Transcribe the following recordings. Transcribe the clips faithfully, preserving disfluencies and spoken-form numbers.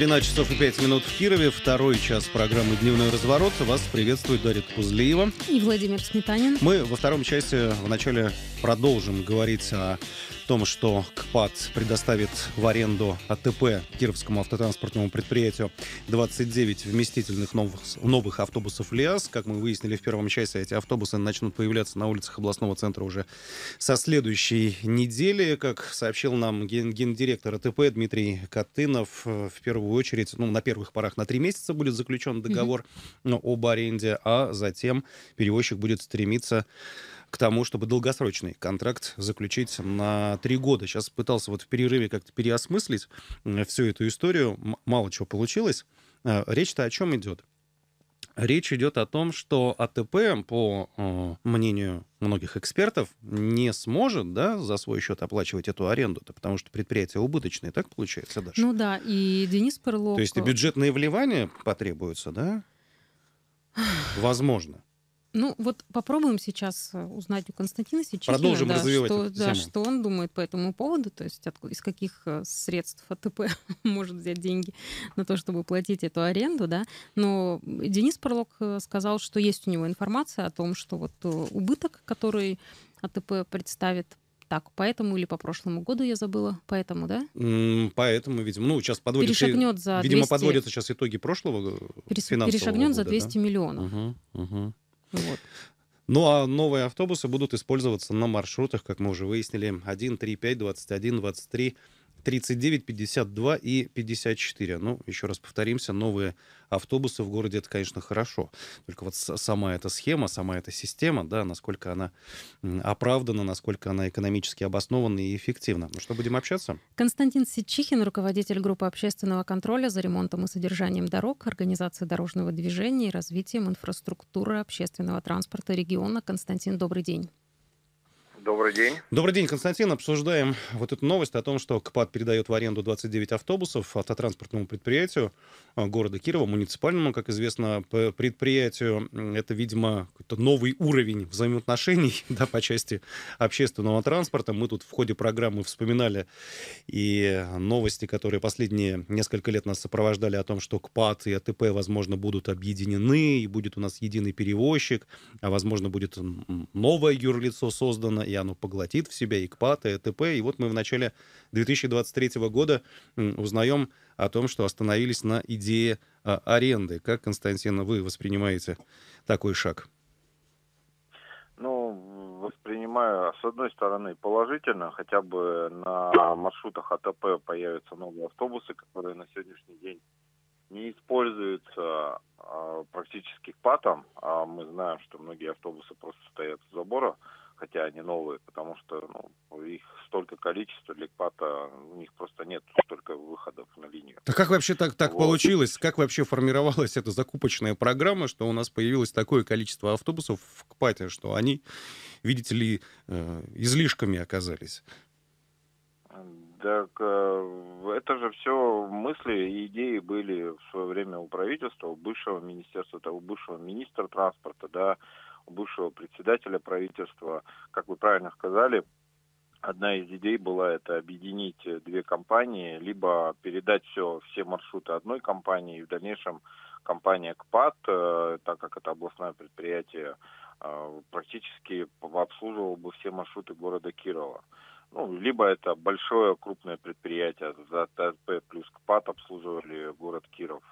тринадцать часов и пять минут в Кирове. Второй час программы «Дневной разворот». Вас приветствует Дарья Пузлиева и Владимир Сметанин. Мы во втором части вначале продолжим говорить о том, что КПАТ предоставит в аренду АТП Кировскому автотранспортному предприятию двадцать девять вместительных новых, новых автобусов ЛиАЗ. Как мы выяснили в первом часе, эти автобусы начнут появляться на улицах областного центра уже со следующей недели. Как сообщил нам ген- гендиректор АТП Дмитрий Катынов, в первую очередь, ну, на первых порах на три месяца будет заключен договор mm-hmm. об аренде, а затем перевозчик будет стремиться к тому, чтобы долгосрочный контракт заключить на три года. Сейчас пытался вот в перерыве как-то переосмыслить всю эту историю. М- мало чего получилось. Речь-то о чем идет? Речь идет о том, что АТП, по э, мнению многих экспертов, не сможет, да, за свой счет оплачивать эту аренду-то, потому что предприятие убыточное, так получается, Даша? Ну да, и Денис Перлок... То есть и бюджетные вливания потребуются, да? Возможно. Ну, вот попробуем сейчас узнать у Константина Сичихина, Продолжим да, развивать что, эту да, тему. что он думает по этому поводу, то есть от, из каких средств АТП может взять деньги на то, чтобы платить эту аренду, да. Но Денис Перлок сказал, что есть у него информация о том, что вот убыток, который АТП представит, так, по этому или по прошлому году, я забыла, поэтому, да? Mm, поэтому, видимо, ну, сейчас подводятся... Перешагнет за двести... Видимо, подводятся сейчас итоги прошлого Перес... финансового Перешагнет года, за двести да? миллионов. Угу, угу. Вот. Ну, а новые автобусы будут использоваться на маршрутах, как мы уже выяснили, один, три, пять, двадцать один, двадцать три, тридцать девять, пятьдесят два и пятьдесят четыре. Ну, еще раз повторимся, новые автобусы в городе — это, конечно, хорошо. Только вот сама эта схема, сама эта система, да, насколько она оправдана, насколько она экономически обоснована и эффективна. Ну что, будем общаться? Константин Сичихин, руководитель группы общественного контроля за ремонтом и содержанием дорог, организацией дорожного движения и развитием инфраструктуры общественного транспорта региона. Константин, добрый день. Добрый день. Добрый день, Константин. Обсуждаем вот эту новость о том, что КПАТ передает в аренду двадцать девять автобусов автотранспортному предприятию города Кирова, муниципальному, как известно, предприятию. Это, видимо, какой-то новый уровень взаимоотношений, да, по части общественного транспорта. Мы тут в ходе программы вспоминали и новости, которые последние несколько лет нас сопровождали, о том, что КПАТ и АТП, возможно, будут объединены, и будет у нас единый перевозчик, а, возможно, будет новое юрлицо создано, и оно поглотит в себя и КПАТ, и АТП. И вот мы в начале две тысячи двадцать третьего года узнаем о том, что остановились на идее а, аренды. Как, Константин, вы воспринимаете такой шаг? Ну, воспринимаю, с одной стороны, положительно. Хотя бы на маршрутах АТП появятся новые автобусы, которые на сегодняшний день не используются а, практически КПАТом. А мы знаем, что многие автобусы просто стоят у забора, хотя они новые, потому что ну, их столько количества, для КПАТа у них просто нет столько выходов на линию. А как вообще так, так вот. получилось? Как вообще формировалась эта закупочная программа, что у нас появилось такое количество автобусов в КПАТе, что они, видите ли, э, излишками оказались? Так это же все мысли и идеи были в свое время у правительства, у бывшего министерства, у бывшего министра транспорта, да, у бывшего председателя правительства. Как вы правильно сказали, одна из идей была это объединить две компании, либо передать все, все маршруты одной компании, и в дальнейшем компания КПАТ, так как это областное предприятие, практически обслуживала бы все маршруты города Кирова. Ну, либо это большое крупное предприятие, за АТП плюс КПАТ обслуживали город Киров.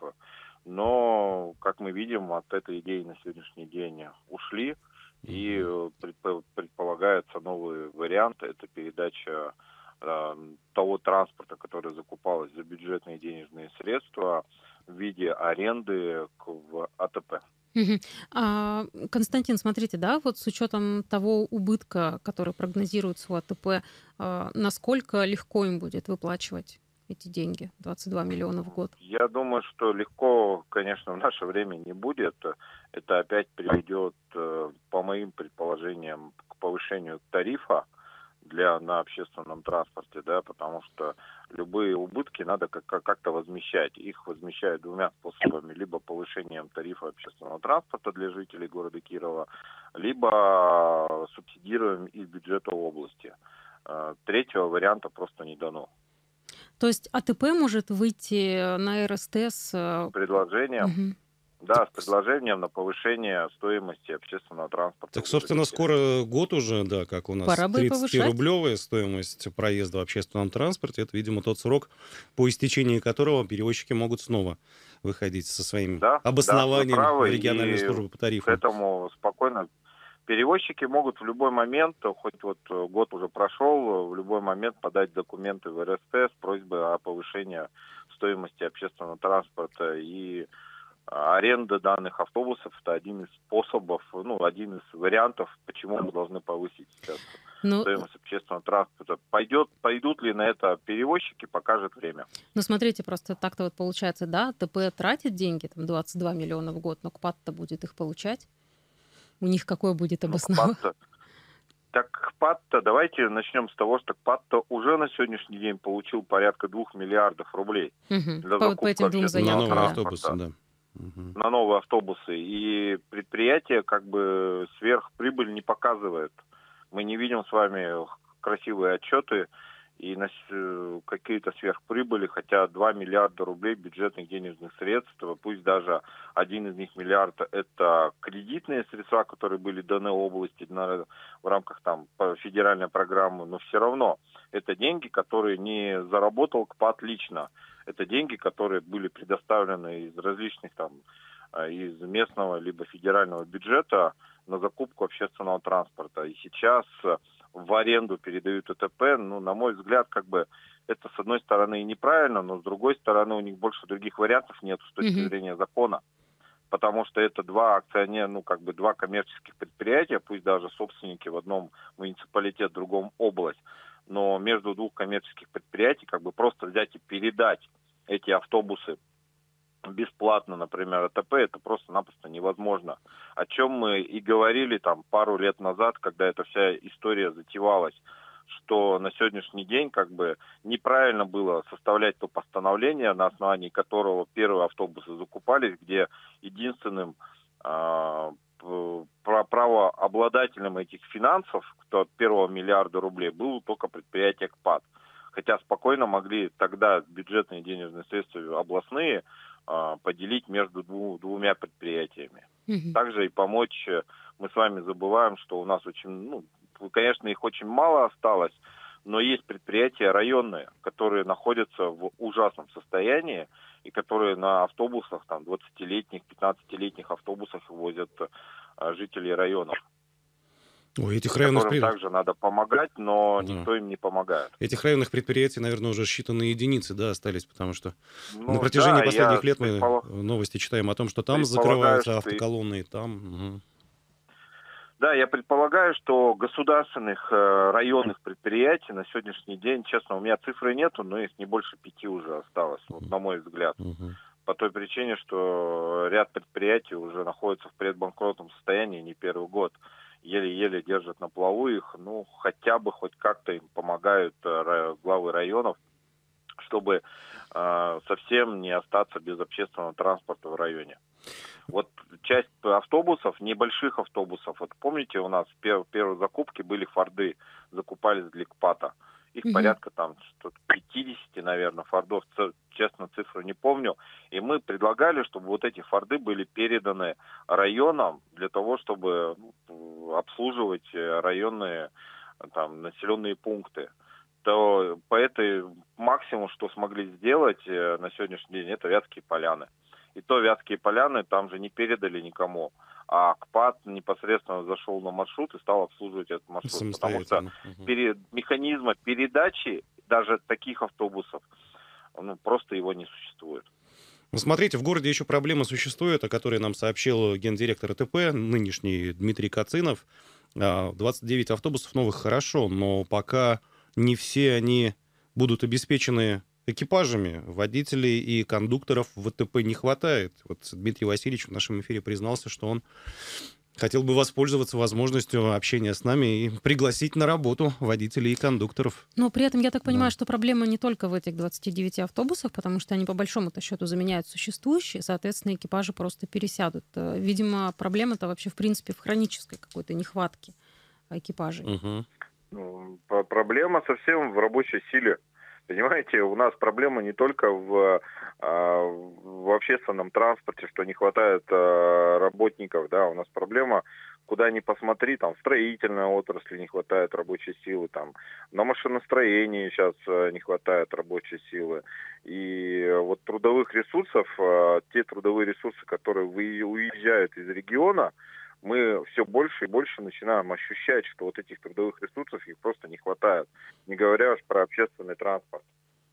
Но, как мы видим, от этой идеи на сегодняшний день ушли, и предполагаются новые варианты. Это передача э, того транспорта, который закупалось за бюджетные денежные средства в виде аренды к, в АТП. Угу. А, Константин, смотрите, да, вот с учетом того убытка, который прогнозируется у АТП, а, насколько легко им будет выплачивать эти деньги, двадцать два миллиона в год? Я думаю, что легко, конечно, в наше время не будет. Это опять приведет, по моим предположениям, к повышению тарифа для, на общественном транспорте, да, потому что любые убытки надо как- как-то возмещать. Их возмещают двумя способами: либо повышением тарифа общественного транспорта для жителей города Кирова, либо субсидируем из бюджета области. Третьего варианта просто не дано. То есть АТП может выйти на РСТ с... Предложением. Мгм. Да, с предложением на повышение стоимости общественного транспорта. Так, в собственно, городе. скоро год уже, да, как у нас Пора бы и повышать. тридцатирублевая стоимость проезда в общественном транспорте. Это, видимо, тот срок, по истечении которого перевозчики могут снова выходить со своим Да, да, вы обоснованием в правы, региональной и службы по к тарифам. этому спокойно. Перевозчики могут в любой момент, хоть вот год уже прошел, в любой момент подать документы в РСТ с просьбой о повышении стоимости общественного транспорта. И аренда данных автобусов — это один из способов, ну, один из вариантов, почему мы должны повысить сейчас Ну, стоимость общественного транспорта. Пойдет, пойдут ли на это перевозчики, покажет время. ну, смотрите, просто так-то вот получается, да, АТП тратит деньги, там, двадцать два миллиона в год, но КПАТ-то будет их получать. У них какое будет Ну, обоснование? КПАТ-то- Так КПАТ-то, давайте начнем с того, что КПАТ-то уже на сегодняшний день получил порядка двух миллиардов рублей Мгм. для По, по закупки этим двум На общественного заявкам, новые да. транспорта. автобусы, да. Мгм. На новые автобусы. И предприятие как бы сверхприбыль не показывает. Мы не видим с вами красивые отчеты и на с- какие-то сверхприбыли, хотя два миллиарда рублей бюджетных денежных средств, пусть даже один из них миллиард это кредитные средства, которые были даны области на- в рамках там по- федеральной программы, но все равно это деньги, которые не заработал КПАТ лично. Это деньги, которые были предоставлены из различных там, а, из местного либо федерального бюджета на закупку общественного транспорта. И сейчас э, в аренду передают АТП. Ну, на мой взгляд, как бы это с одной стороны и неправильно, но с другой стороны у них больше других вариантов нет с точки Мгм. зрения закона. Потому что это два акционера, ну, как бы два коммерческих предприятия, пусть даже собственники в одном муниципалитет, в другом область, но между двух коммерческих предприятий как бы просто взять и передать эти автобусы бесплатно, например, АТП, это просто-напросто невозможно. О чем мы и говорили там пару лет назад, когда эта вся история затевалась, что на сегодняшний день как бы неправильно было составлять то постановление, на основании которого первые автобусы закупались, где единственным а, п- пра- правообладателем этих финансов, кто от первого миллиарда рублей, был только предприятие КПАТ. Хотя спокойно могли тогда бюджетные денежные средства областные а, поделить между дву- двумя предприятиями. Мгм. Также и помочь, э, мы с вами забываем, что у нас очень, ну, конечно, их очень мало осталось, но есть предприятия районные, которые находятся в ужасном состоянии и которые на автобусах, там, двадцатилетних, пятнадцатилетних автобусах возят а, жителей районов, Ой, этих районных, которым пред- также надо помогать, но Да. никто им не помогает. этих районных предприятий, наверное, уже считанные едицы, да, остались, потому что на Ну протяжении да, я последних лет мы предполаг- э, новости читаем о том, что там предполагаю, закрываются что и автоколонны, и там... мгм. Да, я предполагаю, что государственных э, районных предприятий на сегодняшний день, честно, у меня цифры нету, но их не больше пяти уже осталось, вот, на мой взгляд. Мгм. По той причине, что ряд предприятий уже находятся в предбанкротном состоянии не первый год. Еле-еле держат на плаву их, ну, хотя бы хоть как-то им помогают э, ра- главы районов, чтобы э, совсем не остаться без общественного транспорта в районе. Вот часть автобусов, небольших автобусов, вот помните, у нас в пер- первой закупке были форды, закупались для КПАТа. Их Мгм. порядка там что-то пятьдесят, наверное, фордов, ц- честно, цифру не помню. И мы предлагали, чтобы вот эти форды были переданы районам для того, чтобы ну, обслуживать э, районные э, там, населенные пункты. То по этой максимум, что смогли сделать э, на сегодняшний день, это Вятские Поляны. И то Вятские Поляны там же не передали никому, а КПАТ непосредственно зашел на маршрут и стал обслуживать этот маршрут. Потому что Самостоятельно. Мгм. пере- механизма передачи даже таких автобусов, ну, просто его не существует. Ну, смотрите, в городе еще проблема существует, о которой нам сообщил гендиректор АТП, нынешний Дмитрий Кацинов. А, двадцать девять автобусов новых хорошо, но пока не все они будут обеспечены экипажами. Водителей и кондукторов в АТП не хватает. Вот Дмитрий Васильевич в нашем эфире признался, что он хотел бы воспользоваться возможностью общения с нами и пригласить на работу водителей и кондукторов. Но при этом я так понимаю, Да. что проблема не только в этих двадцати девяти автобусах, потому что они по большому-то счету заменяют существующие, соответственно, экипажи просто пересядут. Э, Видимо, проблема-то вообще в принципе в хронической какой-то нехватке экипажей. Мгм. Ну, по- Проблема совсем в рабочей силе. Понимаете, у нас проблема не только в, в общественном транспорте, что не хватает работников, да, у нас проблема, куда ни посмотри, там в строительной отрасли не хватает рабочей силы, там на машиностроении сейчас не хватает рабочей силы. И вот трудовых ресурсов, те трудовые ресурсы, которые уезжают из региона, мы все больше и больше начинаем ощущать, что вот этих трудовых ресурсов их просто не хватает. Не говоря уж про общественный транспорт.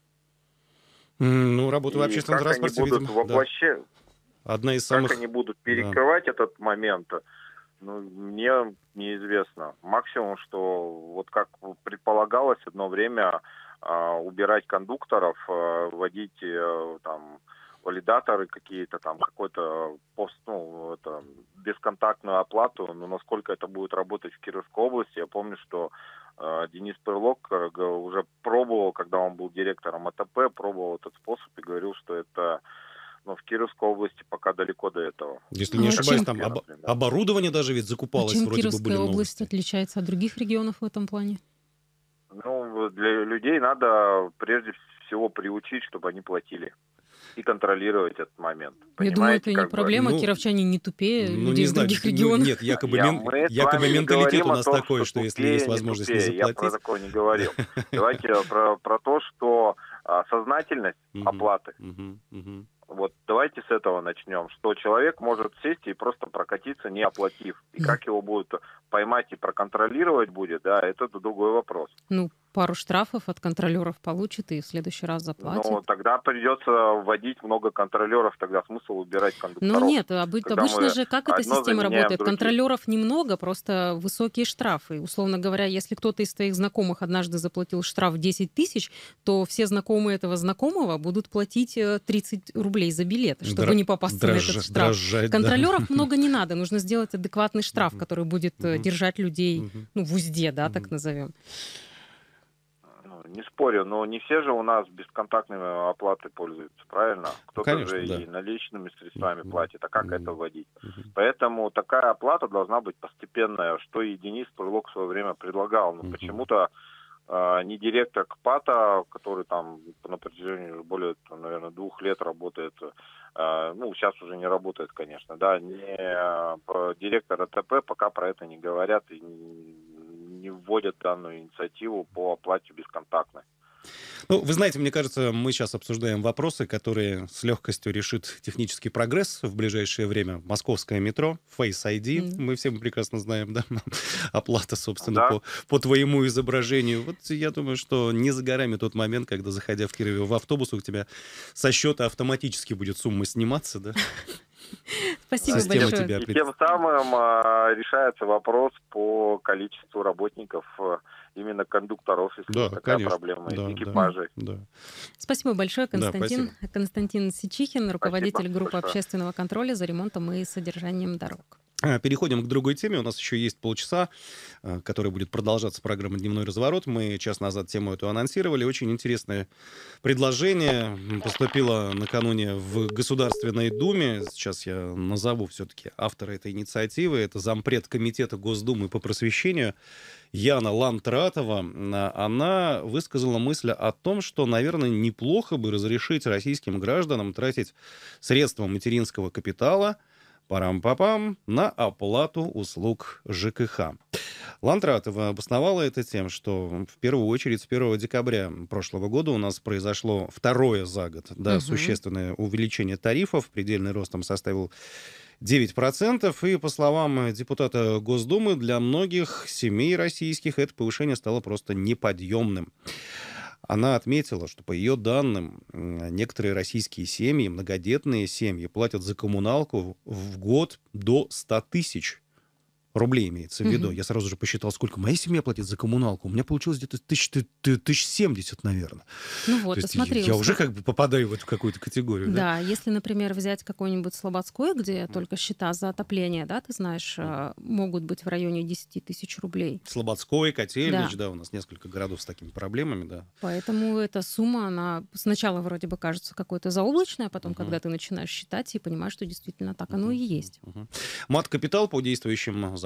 Ну, работа в общественном транспорте, видимо, вообще, да. Одна из самых... Как они будут перекрывать да. этот момент, ну, мне неизвестно. Максимум, что вот как предполагалось одно время убирать кондукторов, вводить там... валидаторы какие-то, там какой-то пост, ну, это, бесконтактную оплату, но насколько это будет работать в Кировской области, я помню, что э, Денис Пырлок уже пробовал, когда он был директором АТП, пробовал этот способ и говорил, что это, ну, в Кировской области пока далеко до этого. Если не ошибаюсь, там об, оборудование даже ведь закупалось, а чем вроде Кировская бы были область новости. Отличается от других регионов в этом плане? Ну, для людей надо прежде всего приучить, чтобы они платили. И контролировать этот момент. Я думаю, это не бы... проблема. Ну, кировчане не тупее ну, людей не из знаю, других ну, регионов. Нет, якобы, Я, мен... якобы менталитет у нас том, такой, что, что если тупее, есть возможность не, не заплатить... Я про такое не говорил. Давайте про, про то, что а, сознательность оплаты. Вот давайте с этого начнем, что человек может сесть и просто прокатиться, не оплатив. И как его будут поймать и проконтролировать будет, да, это другой вопрос. Ну, пару штрафов от контролеров получит и в следующий раз заплатит. Ну, тогда придется вводить много контролеров, тогда смысл убирать кондукторов. Ну нет, обы- обычно же как эта система работает? Других. Контролеров немного, просто высокие штрафы. Условно говоря, если кто-то из твоих знакомых однажды заплатил штраф десять тысяч, то все знакомые этого знакомого будут платить тридцать рублей за билет, чтобы Дра- не попасться дрожж- на этот штраф. дрожжать, Контролеров да. много не надо, нужно сделать адекватный штраф, который будет Мгм. держать людей Мгм. ну, в узде, да, Мгм. так назовем. Не спорю, но не все же у нас бесконтактными оплатой пользуются, правильно? Кто-то Конечно, же да. и наличными средствами Мгм. платит, а как Мгм. это вводить? Мгм. Поэтому такая оплата должна быть постепенная, что и Денис Пырлок в свое время предлагал. Но Мгм. почему-то э, не директор КПАТа, который там на протяжении более, там, наверное, двух лет работает, э, ну, сейчас уже не работает, конечно, да, не э, директор АТП пока про это не говорят и не, не вводят данную инициативу по оплате бесконтактной. Ну, вы знаете, мне кажется, мы сейчас обсуждаем вопросы, которые с легкостью решит технический прогресс в ближайшее время. Московское метро, Face ай ди, Мгм. мы все прекрасно знаем, да, оплата, собственно, Да. по, по твоему изображению. Вот я думаю, что не за горами тот момент, когда, заходя в Кирове в автобус, у тебя со счета автоматически будет сумма сниматься, да? Спасибо Система большое. тебя И пред- тем самым а, решается вопрос по количеству работников, а, именно кондукторов, если Да, вот такая конечно. проблема, Да, и да, экипажей. да. Спасибо большое, Да, Константин. Константин Сичихин, руководитель группы большое. общественного контроля за ремонтом и содержанием дорог. А, Переходим к другой теме. У нас еще есть полчаса, а, который будет продолжаться программа «Дневной разворот». Мы час назад тему эту анонсировали. Очень интересное предложение м, поступило накануне в Государственной Думе. Сейчас я назову все-таки автора этой инициативы. Это зампред Комитета Госдумы по просвещению Яна Лантратова. А, Она высказала мысль о том, что, наверное, неплохо бы разрешить российским гражданам тратить средства материнского капитала парам-папам на оплату услуг ЖКХ. Лантратова обосновала это тем, что в первую очередь с первого декабря прошлого года у нас произошло второе за год да, Мгм. существенное увеличение тарифов. Предельный рост там составил девять процентов. И, по словам депутата Госдумы, для многих семей российских это повышение стало просто неподъемным. Она отметила, что по ее данным м, некоторые российские семьи, многодетные семьи, платят за коммуналку в год до ста тысяч рублей, имеется в виду. Мгм. Я сразу же посчитал, сколько моя семья платит за коммуналку. У меня получилось где-то тысяч, ты- ты- тысяч семьдесят, наверное. Ну вот, То и есть смотри, я усл- уже как бы попадаю в эту какую-то категорию. Да? Да, если, например, взять какой-нибудь Слободской, где только счета за отопление, да, ты знаешь, а, могут быть в районе десять тысяч рублей. Слободской, Котельнич, да. у нас несколько городов с такими проблемами, да. Поэтому эта сумма, она сначала вроде бы кажется какой-то заоблачной, а потом, Мгм. когда ты начинаешь считать и понимаешь, что действительно так оно и есть. Мгм. Мат-капитал по действующим законам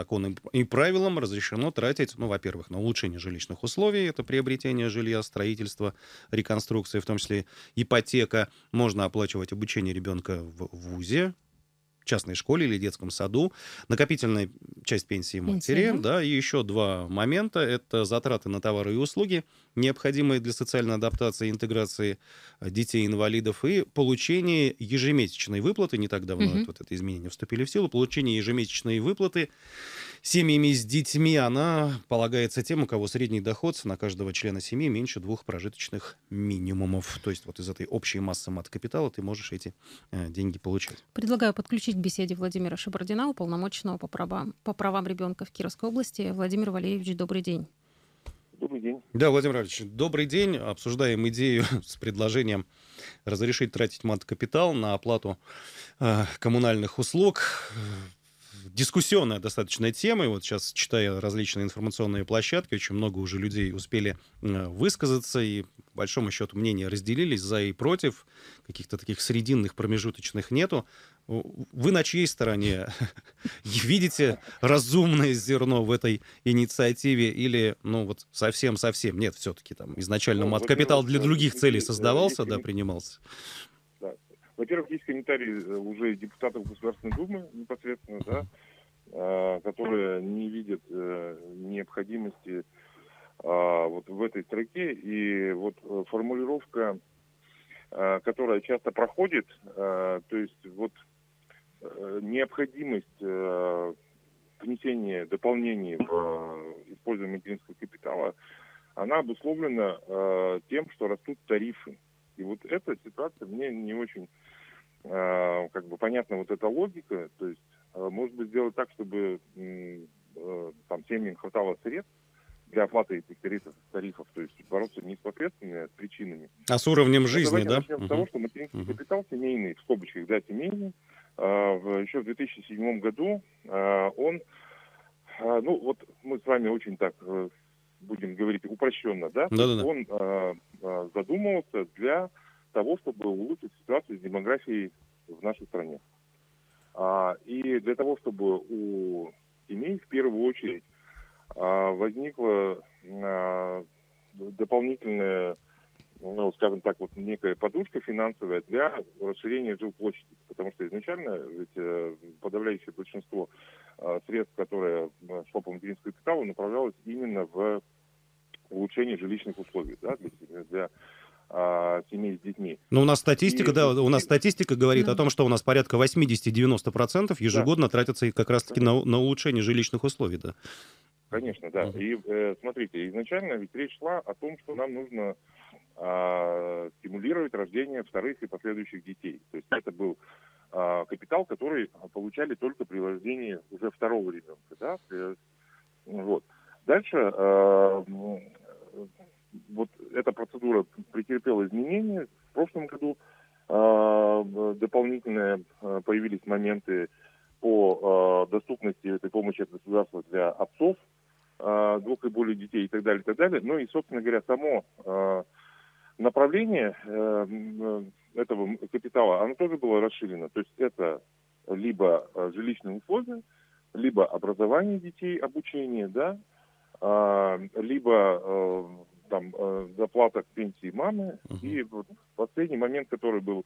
законам и правилам разрешено тратить, ну, во-первых, на улучшение жилищных условий, это приобретение жилья, строительство, реконструкция, в том числе ипотека. Можно оплачивать обучение ребенка в вузе, частной школе или детском саду, накопительная часть пенсии матери, Пенсия, да? да, и еще два момента. Это затраты на товары и услуги, необходимые для социальной адаптации и интеграции детей-инвалидов, и получение ежемесячной выплаты, не так давно Мгм. это, вот это изменения вступили в силу, получение ежемесячной выплаты семьями с детьми, она полагается тем, у кого средний доход на каждого члена семьи меньше двух прожиточных минимумов. То есть вот из этой общей массы мат-капитала ты можешь эти э, деньги получать. Предлагаю подключить к беседе Владимира Шабардина, уполномоченного по правам, по правам ребенка в Кировской области. Владимир Валерьевич, добрый день. Добрый день. Да, Владимир Владимирович, добрый день. Обсуждаем идею с предложением разрешить тратить мат-капитал на оплату э, коммунальных услуг. Дискуссионная достаточно тема. И вот сейчас, читая различные информационные площадки, очень много уже людей успели э, высказаться, и по большому счету мнения разделились за и против. Каких-то таких срединных, промежуточных нету. Вы на чьей стороне? Видите разумное зерно в этой инициативе или, ну, вот совсем-совсем? Нет, все-таки там изначально Ну, мат-капитал во-первых, для э, других целей есть, э, создавался, есть да, коми- принимался. да. Во-первых, есть комментарии э, уже депутатов Государственной Думы непосредственно, да, э, которые не видят э, необходимости а, вот в этой строке. И вот э, формулировка, э, которая часто проходит, э, то есть вот э, необходимость э, внесения дополнений в э, использование материнского капитала, она обусловлена э, тем, что растут тарифы. И вот эта ситуация мне не очень э, как бы понятна, вот эта логика. То есть, э, может быть, сделать так, чтобы м, э, там семьям хватало средств для оплаты этих тарифов, тарифов, то есть бороться не с последствиями, а с причинами. А с уровнем Но жизни, давайте да? начнем с того, Мгм. что материнский Мгм. капитал семейный, в скобочках, да, семейный, э, в- еще в две тысячи седьмом году э, он, э, ну вот мы с вами очень так э, будем говорить упрощенно, да, то есть Да-да-да. он э, э, задумывался для того, чтобы улучшить ситуацию с демографией в нашей стране. А, и для того, чтобы у семей в первую очередь а, возникла а, дополнительная, ну, скажем так, вот некая подушка финансовая для расширения жилплощади. Потому что изначально ведь э, подавляющее большинство э, средств, которые э, шло по материнскому капиталу, направлялось именно в улучшение жилищных условий, да, для, се- для а, семей с детьми. Но у нас статистика, И, да, у нас и- статистика говорит о Да. том, что у нас порядка восемьдесят-девяносто процентов да, ежегодно тратятся и как раз-таки на, на улучшение жилищных условий, да. конечно, да. Мгм. И э, смотрите, изначально ведь речь шла о том, что нам нужно а, стимулировать рождение вторых и последующих детей. То есть это был а, капитал, который получали только при рождении уже второго ребенка, да. Э, Вот. Дальше э, м, вот эта процедура претерпела изменения. В прошлом году э, дополнительные э, появились моменты по э, доступности этой помощи от государства для отцов э, двух и более детей и так далее, и так далее. Ну и, собственно говоря, само э, направление э, м, этого капитала, оно тоже было расширено. То есть это либо э, жилищные условия, либо образование детей, обучение, да, а, либо э, там э, заплата к пенсии мамы. Мгм. И вот последний момент, который был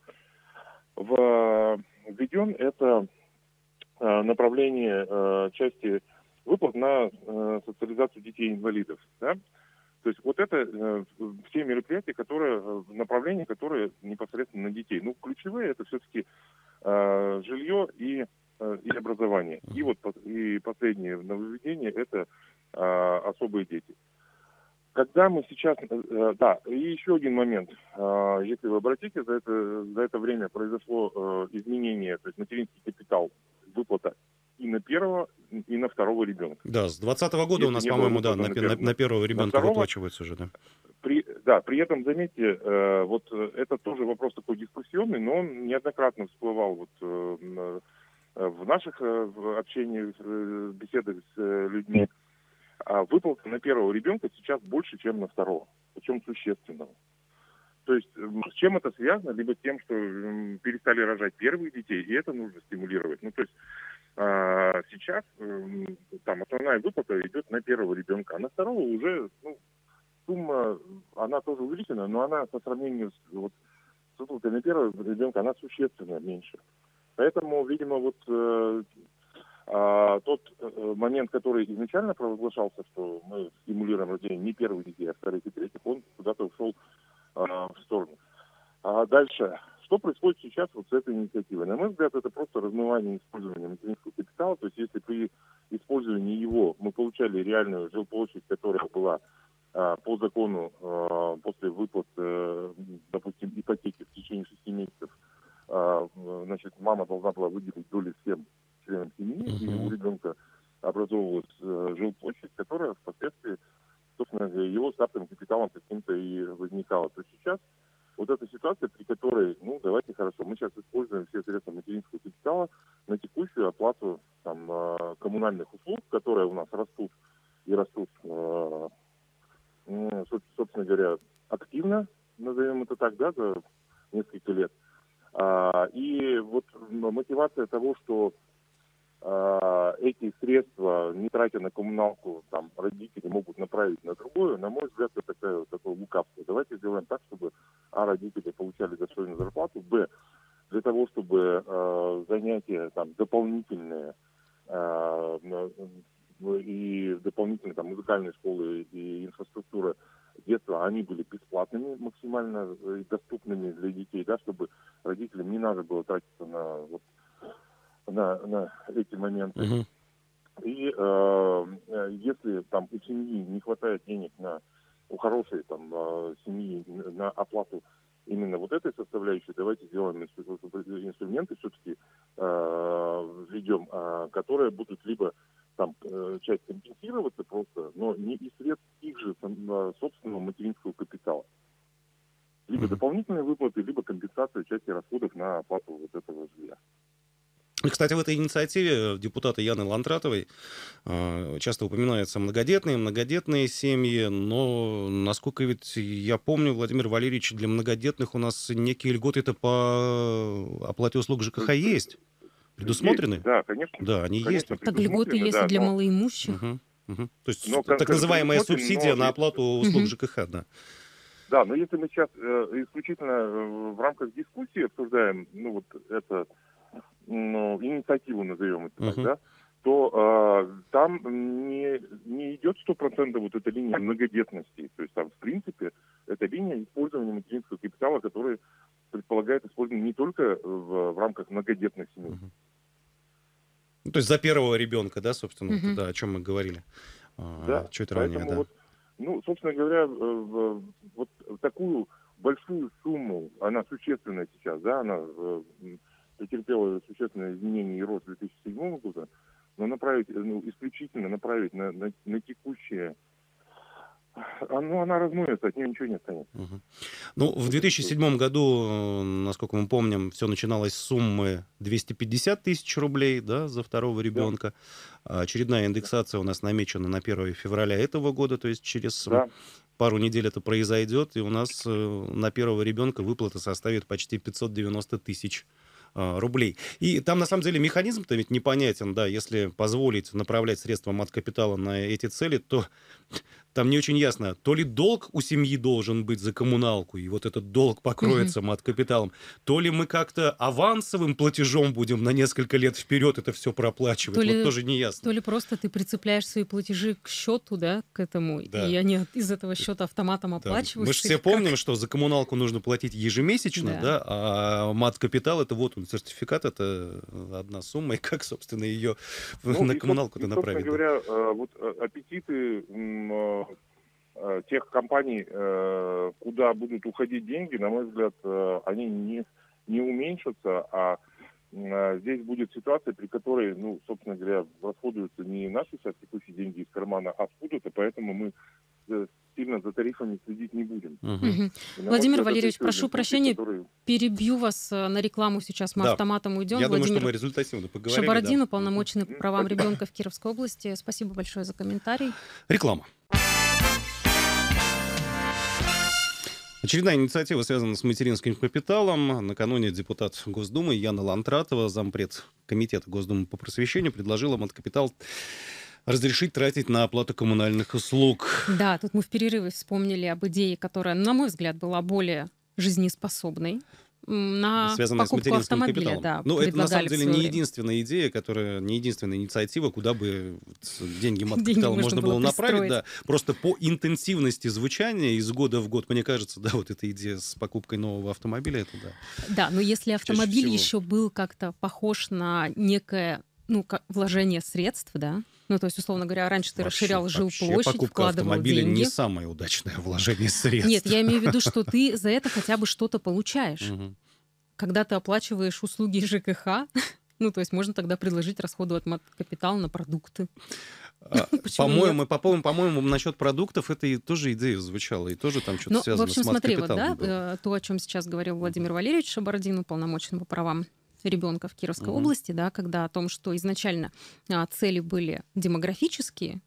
в- введен, это э, направление э, части выплат на э, социализацию детей-инвалидов. Да? То есть вот это э, все мероприятия, которые, э, направления, которые непосредственно на детей. Ну, ключевые это все-таки э, жилье и, э, и образование. И вот пос- и последнее нововведение это э, особые дети. Когда мы сейчас, э, э, да, и еще один момент, Э, если вы обратите, за это, за это время произошло э, изменение, то есть материнский капитал, выплата и на первого, и на второго ребенка. Да, с двадцатого года у Если нас, не было по-моему, да, выплаты на, на, пе- пер- на- на первого на ребенка второго, выплачивается уже, да. при, да, при этом, заметьте, э, вот э, это тоже вопрос такой дискуссионный, но он неоднократно всплывал вот э, м, э, в наших э, в общении, э, беседах с э, людьми. А выплата на первого ребенка сейчас больше, чем на второго, причем существенного. То есть с чем это связано? Либо тем, что перестали рожать первых детей, и это нужно стимулировать. Ну, то есть а, сейчас там основная выплата идет на первого ребенка, а на второго уже ну, сумма, она тоже увеличена, но она по сравнению с, вот, с выплатой на первого ребенка, она существенно меньше. Поэтому, видимо, вот э, а, тот э, момент, который изначально провозглашался, что мы стимулируем рождение не первых детей, а вторых и третьих, он куда-то ушел э, в сторону. А дальше, что происходит сейчас вот с этой инициативой? На мой взгляд, это просто размывание использования материнского капитала. То есть, если при использовании его мы получали реальную жилплощадь, которая была э, по закону э, после выплат, э, допустим, ипотеки в течение шести месяцев, э, значит, мама должна была выделить доли всем членам семьи, uh-huh. и у ребенка образовывалась э, жилплощадь, которая впоследствии, собственно, его стартовым капиталом каким-то и возникала. То есть сейчас вот эта ситуация, при которой, ну, давайте хорошо, мы сейчас используем все средства материнского капитала на текущую оплату там, э, коммунальных услуг, которые у нас растут и растут, э, э, собственно говоря, активно, назовем это так, да, за несколько лет. А, и вот мотивация того, что а, эти средства, не тратя на коммуналку, там, родители могут направить на другое, на мой взгляд, это такое, такое лукавство. Давайте сделаем так, чтобы а, родители получали достойную зарплату, б, для того, чтобы а, занятия там, дополнительные а, и дополнительные там, музыкальные школы и инфраструктура детства, они были бесплатными максимально и доступными для детей, да, чтобы родителям не надо было тратиться на, вот, на, на эти моменты. Uh-huh. И э, если там у семьи не хватает денег на, у хорошей там семьи на оплату именно вот этой составляющей, давайте сделаем инструменты все-таки э, введем, э, которые будут либо там часть компенсироваться просто, но не из средств их же собственного материнского капитала. Либо mm-hmm. дополнительные выплаты, либо компенсация части расходов на оплату вот этого жилья. И, кстати, в этой инициативе депутата Яны Ландратовой часто упоминаются многодетные, многодетные семьи, но, насколько ведь я помню, Владимир Валерьевич, для многодетных у нас некие льготы это по оплате услуг ЖКХ есть. Предусмотрены? Есть, да, конечно. Да, они конечно, есть. Так льготы есть да, и для но... малоимущих. Угу, угу. То есть но, так называемая субсидия но... на оплату услуг угу. ЖКХ, да. Да, но если мы сейчас э, исключительно э, в рамках дискуссии обсуждаем, ну вот это, ну, инициативу назовем это uh-huh. так, да, то э, там не, не идет сто процентов вот эта линия многодетности. То есть там, в принципе, это линия использования материнского капитала, которая предполагает использование не только в, в рамках многодетных семей. Uh-huh. Ну, то есть за первого ребенка, да, собственно, uh-huh. это, да, о чем мы говорили да, а, чуть ранее, да. Вот, ну, собственно говоря, вот такую большую сумму, она существенная сейчас, да, она претерпела существенное изменение и рост две тысячи седьмого года, но направить, ну, исключительно направить на, на, на текущее, ну, она размоется, от нее ничего не останется. Угу. Ну, в две тысячи седьмом году, насколько мы помним, все начиналось с суммы двести пятьдесят тысяч рублей, да, за второго ребенка. Да. Очередная индексация у нас намечена на первое февраля этого года, то есть через да. пару недель это произойдет, и у нас на первого ребенка выплата составит почти пятьсот девяносто тысяч рублей. И там, на самом деле, механизм-то ведь непонятен, да, если позволить направлять средства мат-капитала на эти цели, то там не очень ясно, то ли долг у семьи должен быть за коммуналку, и вот этот долг покроется mm-hmm. мат-капиталом, то ли мы как-то авансовым платежом будем на несколько лет вперед это все проплачивать, то вот ли, тоже не ясно. То ли просто ты прицепляешь свои платежи к счету, да, к этому, да. и они из этого счета автоматом оплачиваются. Да. Мы же все помним, как... что за коммуналку нужно платить ежемесячно, да, да а мат-капитал это вот он, сертификат, это одна сумма, и как, собственно, ее ну, на коммуналку-то направить. Собственно говоря, да. вот аппетиты тех компаний, куда будут уходить деньги, на мой взгляд, они не, не уменьшатся, а здесь будет ситуация, при которой, ну, собственно говоря, расходуются не наши сейчас текущие деньги из кармана, а откуда-то, поэтому мы сильно за тарифами следить не будем. Угу. Владимир Валерьевич, прошу прощения, которые... перебью вас на рекламу сейчас, мы да. автоматом уйдем. Я Владимир думаю, что мы результативно поговорили. Шабародин, да. уполномоченный по правам ребенка в Кировской области. Спасибо большое за комментарий. Реклама. Очередная инициатива связана с материнским капиталом. Накануне депутат Госдумы Яна Лантратова, зампред комитета Госдумы по просвещению, предложила мат-капитал разрешить тратить на оплату коммунальных услуг. Да, тут мы в перерыве вспомнили об идее, которая, на мой взгляд, была более жизнеспособной. На связанная с покупку материнским автомобиля, капиталом. да, Ну, это на самом предлагали в деле свое не время. единственная идея, которая не единственная инициатива, куда бы вот деньги Деньги мат-капитала можно можно было было направить. пристроить. Да. Просто по интенсивности звучания из года в год, мне кажется, да, вот эта идея с покупкой нового автомобиля, это да. Да, но если автомобиль всего. еще был как-то похож на некое, ну, как вложение средств, да, ну, то есть, условно говоря, раньше ты Вообще- расширял вообще жилплощадь, покупка вкладывал автомобиля деньги. не самое удачное вложение средств. Нет, я имею в виду, что ты за это хотя бы что-то получаешь. Мгм. Когда ты оплачиваешь услуги ЖКХ, ну, то есть можно тогда предложить расходовать мат-капитал на продукты. А, Почему По-моему, по-моему, по-моему, насчет продуктов это и тоже идея звучала, и тоже там что-то Ну, в связано общем, с смотри, вот, мат-капиталом да, было. э, то, о чем сейчас говорил Владимир Валерьевич Шабардин, уполномоченный по правам ребенка в Кировской Мгм. области, да, когда о том, что изначально а, цели были демографические,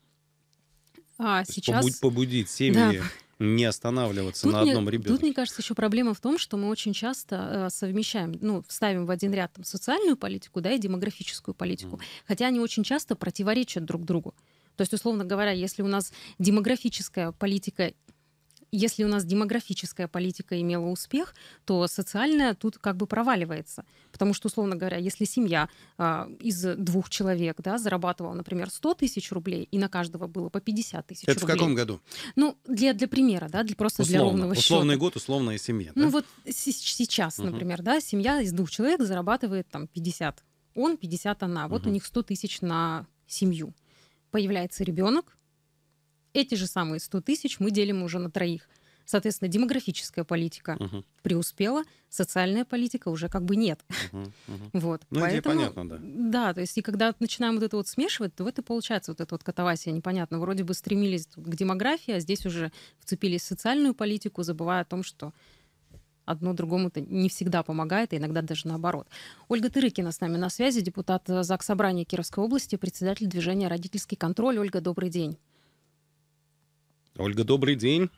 а То есть сейчас... побуд- побудить семьи не останавливаться Тут на мне, одном тут, ребенке. мне кажется, еще проблема в том, что мы очень часто э, совмещаем, ну, ставим в один ряд там, социальную политику, да, и демографическую политику, Мгм. хотя они очень часто противоречат друг другу. То есть, условно говоря, если у нас демографическая политика Если у нас демографическая политика имела успех, то социальная тут как бы проваливается. Потому что, условно говоря, если семья а, из двух человек, да, зарабатывала, например, сто тысяч рублей, и на каждого было по пятьдесят тысяч Это в рублей. каком году? Ну, для, для примера, да, для, просто для Условно. ровного Условный счета. год, условная семья. Ну да? вот с- сейчас, Мгм. например, да, семья из двух человек зарабатывает там пятьдесят. Он, пятьдесят она. Вот Мгм. у них сто тысяч на семью. Появляется ребенок. Эти же самые сто тысяч мы делим уже на троих. Соответственно, демографическая политика Мгм. преуспела, социальная политика уже как бы нет. Мгм. Мгм. Вот. Ну, идея Поэтому, понятна, да. Да, то есть и когда начинаем вот это вот смешивать, то вот и получается вот эта вот катавасия непонятно. Вроде бы стремились тут к демографии, а здесь уже вцепились в социальную политику, забывая о том, что одно другому-то не всегда помогает, а иногда даже наоборот. Ольга Тырыкина с нами на связи, депутат Заксобрания Кировской области, председатель движения «Родительский контроль». Ольга, добрый день. Ольга, добрый день.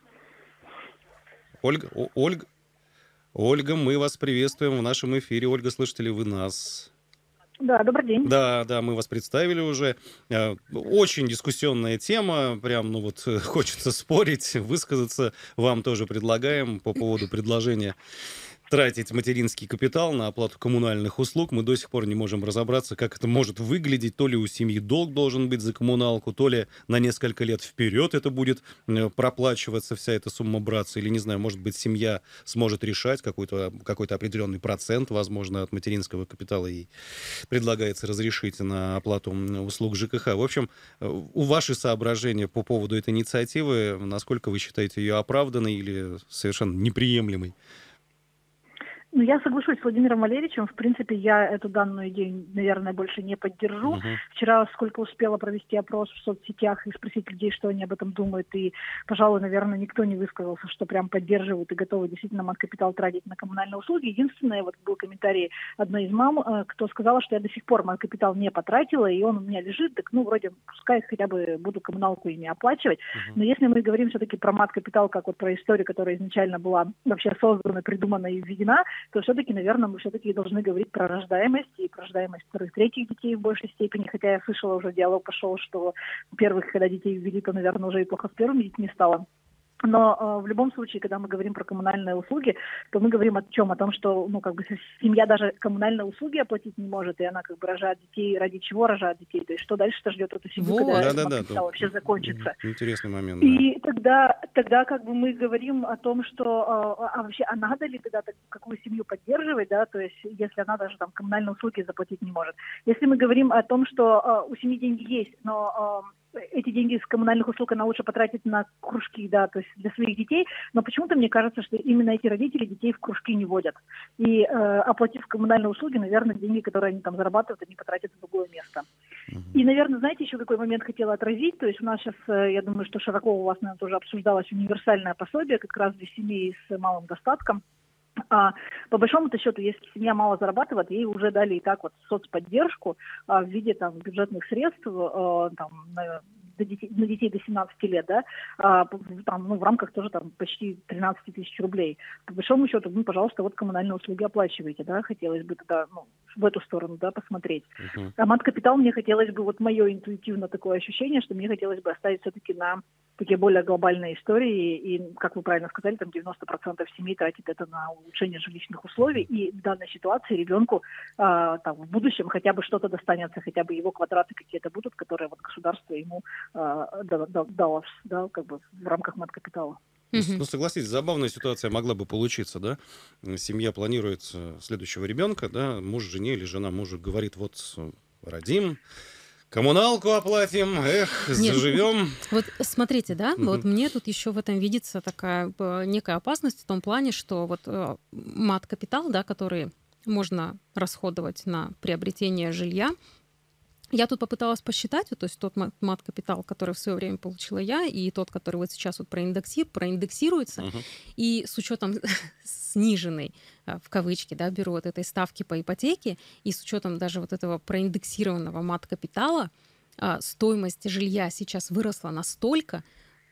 Ольга, О- Ольга, Ольга, мы вас приветствуем в нашем эфире. Ольга, слышите ли вы нас? Да, добрый день. Да, да, мы вас представили уже. Э, Очень дискуссионная тема, прям, ну вот, э, хочется спорить, высказаться. Вам тоже предлагаем по поводу предложения тратить материнский капитал на оплату коммунальных услуг. Мы до сих пор не можем разобраться, как это может выглядеть. То ли у семьи долг должен быть за коммуналку, то ли на несколько лет вперед это будет э, проплачиваться, вся эта сумма браться. Или, не знаю, может быть, семья сможет решать какой-то, какой-то определенный процент, возможно, от материнского капитала и предлагается разрешить на оплату м, услуг ЖКХ. В общем, э, у ваши соображения по поводу этой инициативы, насколько вы считаете ее оправданной или совершенно неприемлемой? Ну, я соглашусь с Владимиром Валерьевичем. В принципе, я эту данную идею, наверное, больше не поддержу. Мгм. Вчера сколько успела провести опрос в соцсетях и спросить людей, что они об этом думают. И, пожалуй, наверное, никто не высказался, что прям поддерживают и готовы действительно мат-капитал тратить на коммунальные услуги. Единственное, вот был комментарий одной из мам, э, кто сказала, что я до сих пор мат-капитал не потратила, и он у меня лежит, так ну, вроде, пускай хотя бы буду коммуналку ими оплачивать. Мгм. Но если мы говорим все-таки про мат-капитал, как вот про историю, которая изначально была вообще создана, придумана и введена, то все-таки, наверное, мы все-таки должны говорить про рождаемость и про рождаемость вторых, третьих детей в большей степени, хотя я слышала, уже диалог пошел, что первых, когда детей ввели, то, наверное, уже и плохо с первыми детьми стало. Но э, в любом случае, когда мы говорим про коммунальные услуги, то мы говорим о чем? О том, что, ну, как бы семья даже коммунальные услуги оплатить не может, и она как бы рожает детей, ради чего рожает детей, то есть что дальше-то ждет эту семью, Вот. когда Да, этот да, да, мат-капитал да. вообще закончится. Интересный момент, да. И тогда, тогда как бы мы говорим о том, что а, а вообще, а надо ли тогда так- какую семью поддерживать, да, то есть если она даже там коммунальные услуги заплатить не может. Если мы говорим о том, что а, у семьи деньги есть, но а, эти деньги из коммунальных услуг она лучше потратить на кружки, да, то есть для своих детей, но почему-то мне кажется, что именно эти родители детей в кружки не водят. И э, оплатив коммунальные услуги, наверное, деньги, которые они там зарабатывают, они потратят в другое место. Мгм. И, наверное, знаете, еще какой момент хотела отразить. То есть у нас сейчас, э, я думаю, что широко у вас, наверное, тоже обсуждалось универсальное пособие как раз для семей с малым достатком. А, по большому-то счету, если семья мало зарабатывает, ей уже дали и так вот соцподдержку а, в виде там бюджетных средств, а, там, на до детей, на детей до семнадцати лет, да, а, там, ну, в рамках тоже там почти тринадцать тысяч рублей. По большому счету, ну, пожалуйста, вот коммунальные услуги оплачивайте, да, хотелось бы тогда, ну, в эту сторону, да, посмотреть. Uh-huh. А мат-капитал мне хотелось бы, вот мое интуитивно такое ощущение, что мне хотелось бы оставить все-таки на такие более глобальные истории, и, как вы правильно сказали, там девяносто процентов семей тратит это на улучшение жилищных условий, и в данной ситуации ребенку а, там, в будущем хотя бы что-то достанется, хотя бы его квадраты какие-то будут, которые вот государство ему а, дало, да, как бы в рамках мат-капитала. Mm-hmm. Ну, согласитесь, забавная ситуация могла бы получиться, да? Семья планирует следующего ребенка, да, муж жене или жена мужу говорит, вот родим, коммуналку оплатим, эх, Нет, заживем. Вот смотрите, да, uh-huh. вот мне тут еще в этом видится такая некая опасность в том плане, что вот мат-капитал, да, который можно расходовать на приобретение жилья. Я тут попыталась посчитать, вот, то есть тот мат-капитал, который в свое время получила я, и тот, который вот сейчас вот проиндекси, проиндексируется, uh-huh. и с учетом сниженной, в кавычки, да, беру вот этой ставки по ипотеке, и с учетом даже вот этого проиндексированного мат-капитала, стоимость жилья сейчас выросла настолько,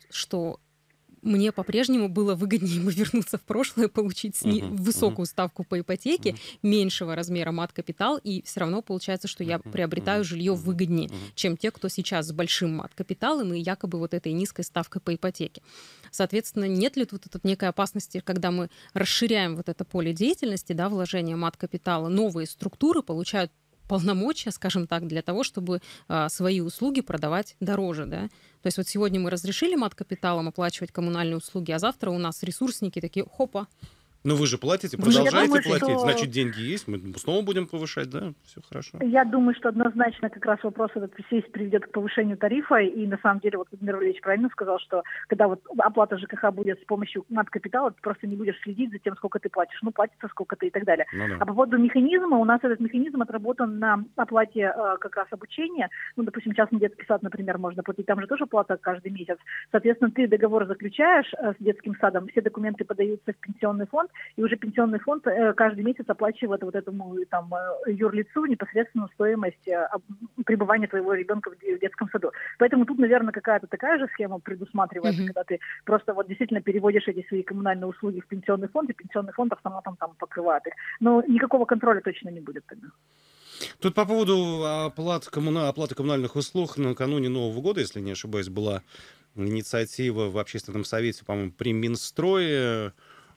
что мне по-прежнему было выгоднее бы вернуться в прошлое, получить сни... uh-huh, высокую uh-huh. ставку по ипотеке, uh-huh. меньшего размера мат-капитал, и все равно получается, что я uh-huh. приобретаю uh-huh. жилье выгоднее, uh-huh. чем те, кто сейчас с большим мат-капиталом и якобы вот этой низкой ставкой по ипотеке. Соответственно, нет ли тут, тут некой опасности, когда мы расширяем вот это поле деятельности, да, вложения мат-капитала, новые структуры получают полномочия, скажем так, для того, чтобы а, свои услуги продавать дороже, да. То есть вот сегодня мы разрешили мат-капиталом оплачивать коммунальные услуги, а завтра у нас ресурсники такие, хопа. Ну вы же платите, Вы продолжаете думаю, платить, что... значит, деньги есть, мы снова будем повышать, да, все хорошо. Я думаю, что однозначно как раз вопрос этот здесь приведет к повышению тарифа, и на самом деле, вот Владимир Валерьевич правильно сказал, что когда вот оплата ЖКХ будет с помощью мат-капитала, ты просто не будешь следить за тем, сколько ты платишь, ну, платится сколько-то и так далее. Ну, да. А по поводу механизма, у нас этот механизм отработан на оплате э, как раз обучения, ну, допустим, частный детский сад, например, можно платить, там же тоже плата каждый месяц. Соответственно, ты договор заключаешь э, с детским садом, все документы подаются в пенсионный фонд, и уже пенсионный фонд э, каждый месяц оплачивает вот этому там э, юрлицу непосредственно стоимость э, пребывания твоего ребенка в, в детском саду. Поэтому тут, наверное, какая-то такая же схема предусматривается, mm-hmm. когда ты просто вот действительно переводишь эти свои коммунальные услуги в пенсионный фонд, и пенсионный фонд автоматом там покрывает их. Но никакого контроля точно не будет тогда. Тут по поводу оплат коммуна... оплаты коммунальных услуг накануне Нового года, если не ошибаюсь, была инициатива в Общественном совете, по-моему, при Минстрое,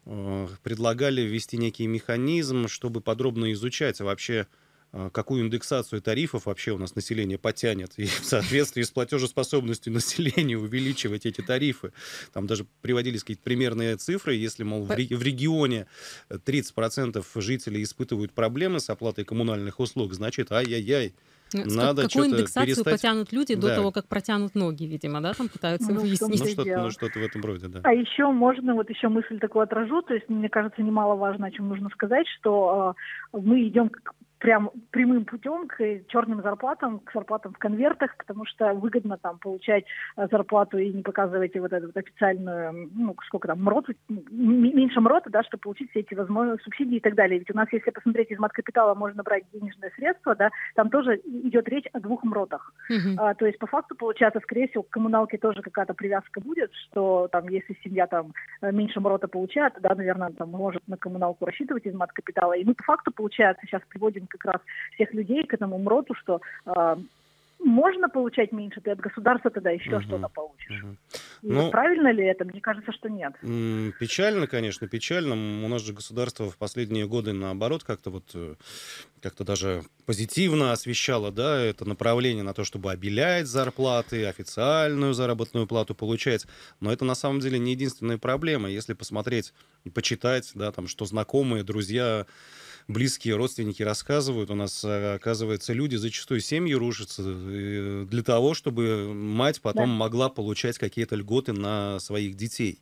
предлагали ввести некий механизм, чтобы подробно изучать вообще, какую индексацию тарифов вообще у нас население потянет, и в соответствии с платежеспособностью населения увеличивать эти тарифы. Там даже приводились какие-то примерные цифры, если, мол, в регионе тридцать процентов жителей испытывают проблемы с оплатой коммунальных услуг, значит, ай-яй-яй. Надо Какую индексацию перестать... потянут люди да. до того, как протянут ноги, видимо, да, там пытаются ну, выяснить. Ну что-то, ну, что-то в этом роде, да. А еще можно, вот еще мысль такую отражу, то есть, мне кажется, немаловажно, о чем нужно сказать, что э, мы идем к прям прямым путем к черным зарплатам, к зарплатам в конвертах, потому что выгодно там получать зарплату и не показывать вот эту вот официальную, ну, сколько там, МРОТ, меньше МРОТа, да, чтобы получить все эти возможные субсидии и так далее. Ведь у нас, если посмотреть, из мат-капитала можно брать денежные средства, да, там тоже идет речь о двух МРОТах. Uh-huh. А, то есть, по факту, получается, скорее всего, к коммуналке тоже какая-то привязка будет, что там, если семья там меньше МРОТа получает, да, наверное, там может на коммуналку рассчитывать из мат-капитала. И мы, по факту, получается, сейчас приводим как раз всех людей к этому МРОТу, что э, можно получать меньше, ты от государства тогда еще uh-huh. что-то получишь. Uh-huh. Ну, правильно ли это? Мне кажется, что нет. Печально, конечно, печально. У нас же государство в последние годы, наоборот, как-то вот как-то даже позитивно освещало, да, это направление на то, чтобы обелять зарплаты, официальную заработную плату получать. Но это на самом деле не единственная проблема. Если посмотреть и почитать, да, там, что знакомые, друзья, близкие родственники рассказывают, у нас, оказывается, люди, зачастую семьи рушатся для того, чтобы мать потом да. могла получать какие-то льготы на своих детей.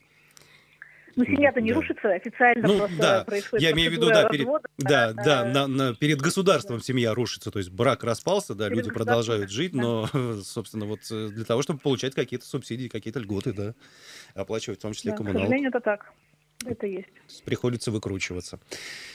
Ну, семья-то не да. рушится, официально ну, просто да. происходит Я имею в виду, да, перед, да, да, да, на, на, перед государством да. семья рушится, то есть брак распался, да, перед люди продолжают жить, да. но, собственно, вот для того, чтобы получать какие-то субсидии, какие-то льготы, да, оплачивать в том числе да, коммуналку. К сожалению, это так, это есть. Приходится выкручиваться.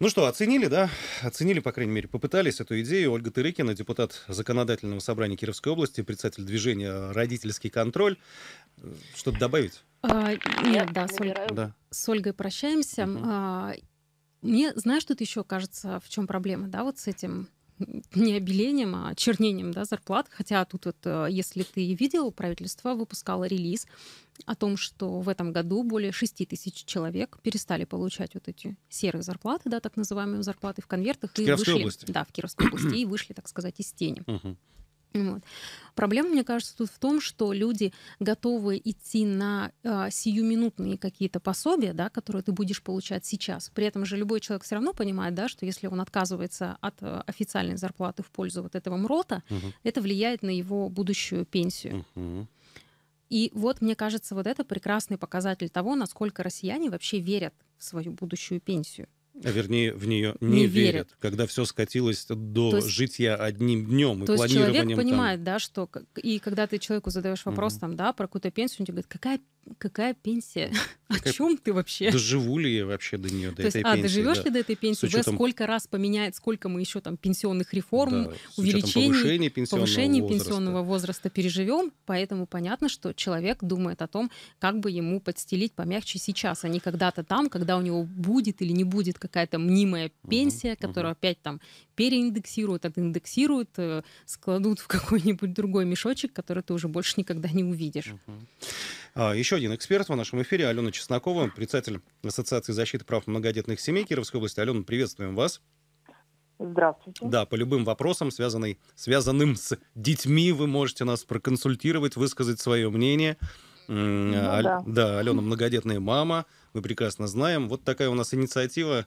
Ну что, оценили, да? Оценили, по крайней мере, попытались эту идею. Ольга Тырыкина, депутат Законодательного собрания Кировской области, председатель движения «Родительский контроль». Что-то добавить? А, нет, да, с, Оль- Да. с Ольгой прощаемся. Мгм. А, мне, знаешь, тут еще кажется, в чем проблема, да, вот с этим не обелением, а чернением, да, зарплат. Хотя тут вот, э, если ты видел, правительство выпускало релиз о том, что в этом году более шести тысяч человек перестали получать вот эти серые зарплаты, да, так называемые зарплаты в конвертах. В и Кировской вышли, области. Да, в Кировской области, и вышли, так сказать, из тени. Мгм. Вот. Проблема, мне кажется, тут в том, что люди готовы идти на э, сиюминутные какие-то пособия, да, которые ты будешь получать сейчас. При этом же любой человек все равно понимает, да, что если он отказывается от э, официальной зарплаты в пользу вот этого МРОТа, Мгм. это влияет на его будущую пенсию. Мгм. И вот, мне кажется, вот это прекрасный показатель того, насколько россияне вообще верят в свою будущую пенсию. А вернее, в нее не, Не верят, верят. когда все скатилось до То есть- житья одним днем и То есть планированием человек там. понимает, да, что... к- И когда ты человеку задаешь вопрос Мгм. там, да, про какую-то пенсию, он тебе говорит, какая, какая пенсия? Какая- О чем ты вообще? Доживу ли я вообще до нее, до То есть, этой а, пенсии? доживешь да. ли до этой пенсии? С учетом- В сколько раз поменяет, сколько мы еще там пенсионных реформ, Да, с учетом увеличений, повышения пенсионного повышения возраста. пенсионного возраста переживем, поэтому понятно, что человек думает о том, как бы ему подстелить помягче сейчас, а не когда-то там, когда у него будет или не будет какая-то мнимая пенсия, Мгм, которую опять там переиндексируют, отиндексируют, э, складут в какой-нибудь другой мешочек, который ты уже больше никогда не увидишь. Мгм. А, еще один эксперт в нашем эфире, Алена Чеснокова, председатель Ассоциации защиты прав многодетных семей Кировской области. Алена, приветствуем вас. Здравствуйте. Да, по любым вопросам, связанной, связанным с детьми, вы можете нас проконсультировать, высказать свое мнение. М, Ну Аль- да. да, Алена многодетная мама, мы прекрасно знаем. Вот такая у нас инициатива,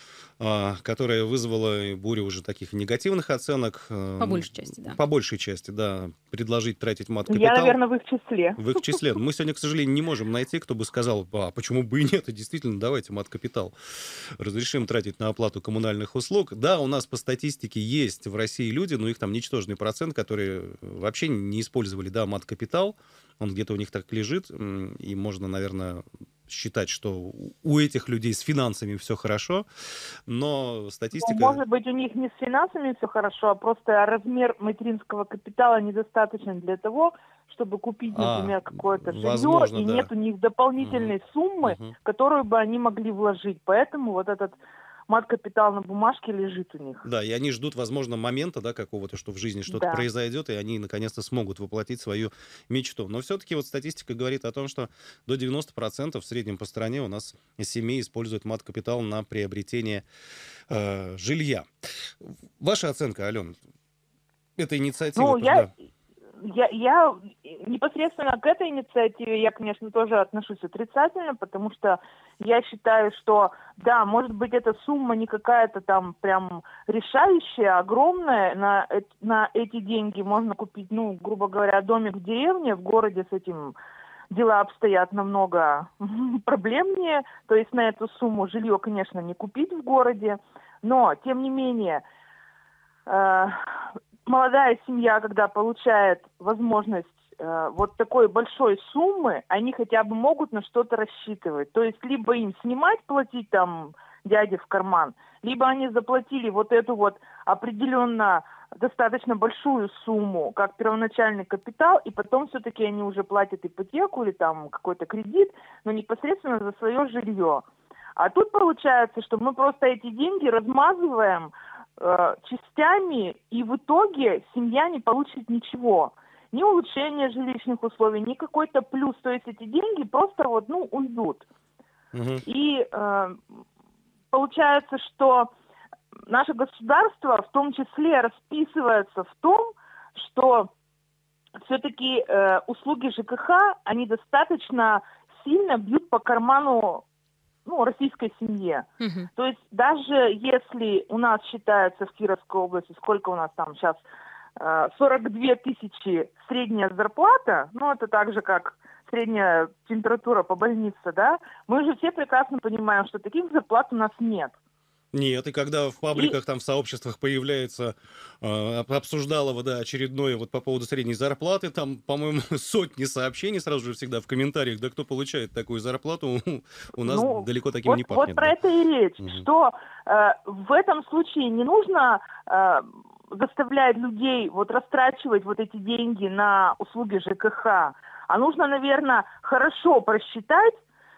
а, которая вызвала бурю уже таких негативных оценок. э, По большей части, да. По большей части, да. Предложить тратить Я, мат-капитал. наверное, в их числе. В их числе. Мы сегодня, к сожалению, не можем найти, кто бы сказал, а почему бы и нет, и действительно, давайте мат-капитал разрешим тратить на оплату коммунальных услуг. Да, у нас по статистике есть в России люди, но их там ничтожный процент, которые вообще не использовали, да, мат-капитал. Он где-то у них так лежит, м, и можно, наверное, считать, что у этих людей с финансами все хорошо, но Ну, статистика... может быть, у них не с финансами все хорошо, а просто размер материнского капитала недостаточен для того, чтобы купить, А, например, какое-то жилье, возможно, и да. нет у них дополнительной суммы, Мгм. которую бы они могли вложить. Поэтому вот этот мат-капитал на бумажке лежит у них. Да, и они ждут, возможно, момента, да, какого-то, что в жизни что-то Да. произойдет, и они наконец-то смогут воплотить свою мечту. Но все-таки вот статистика говорит о том, что до девяноста процентов в среднем по стране у нас семей используют мат-капитал на приобретение э, жилья. Ваша оценка, Ален, эта инициатива... Ну, я, да. я, я непосредственно к этой инициативе, я, конечно, тоже отношусь отрицательно, потому что я считаю, что, да, может быть, эта сумма не какая-то там прям решающая, огромная, на, эт- на эти деньги можно купить, ну, грубо говоря, домик в деревне, в городе с этим дела обстоят намного проблемнее, то есть на эту сумму жилье, конечно, не купить в городе, но, тем не менее, э, молодая семья, когда получает возможность э, вот такой большой суммы, они хотя бы могут на что-то рассчитывать. То есть либо им снимать, платить там дяде в карман, либо они заплатили вот эту вот определенно достаточно большую сумму, как первоначальный капитал, и потом все-таки они уже платят ипотеку или там какой-то кредит, но непосредственно за свое жилье. А тут получается, что мы просто эти деньги размазываем э, частями, и в итоге семья не получит ничего. Ни улучшения жилищных условий, ни какой-то плюс. То есть эти деньги просто вот, ну, уйдут. Мгм. И э, получается, что наше государство в том числе расписывается в том, что все-таки э, услуги ЖКХ, они достаточно сильно бьют по карману, ну, российской семье. Мгм. То есть даже если у нас считается в Кировской области, сколько у нас там сейчас, э, сорок две тысячи средняя зарплата, ну, это так же, как средняя температура по больнице, да, мы же все прекрасно понимаем, что таких зарплат у нас нет. Нет, и когда в И пабликах, там, в сообществах появляется, э, об- обсуждалово, да, очередное вот по поводу средней зарплаты, там, по-моему, сотни сообщений сразу же всегда в комментариях, да кто получает такую зарплату, у нас ну, далеко таким вот, не вот пахнет, про да. это и речь, Мгм. что э, в этом случае не нужно э, заставлять людей вот растрачивать вот эти деньги на услуги ЖКХ, а нужно, наверное, хорошо просчитать,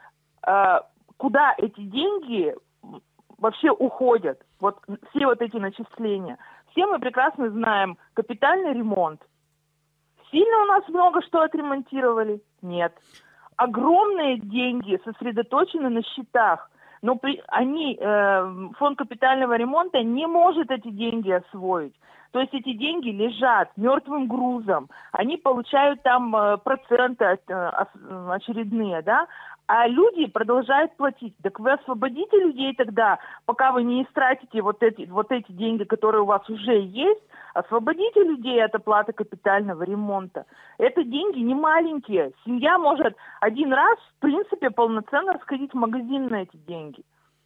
э, куда эти деньги м, вообще уходят, вот все вот эти начисления. Все мы прекрасно знаем капитальный ремонт. Сильно у нас много что отремонтировали? Нет. Огромные деньги сосредоточены на счетах, но при, они, э, фонд капитального ремонта не может эти деньги освоить. То есть эти деньги лежат мертвым грузом, они получают там э, проценты от, э, ос- очередные, да, а люди продолжают платить. Так вы освободите людей тогда, пока вы не истратите вот эти, вот эти деньги, которые у вас уже есть, освободите людей от оплаты капитального ремонта. Это деньги не маленькие. Семья может один раз, в принципе, полноценно сходить в магазин на эти деньги.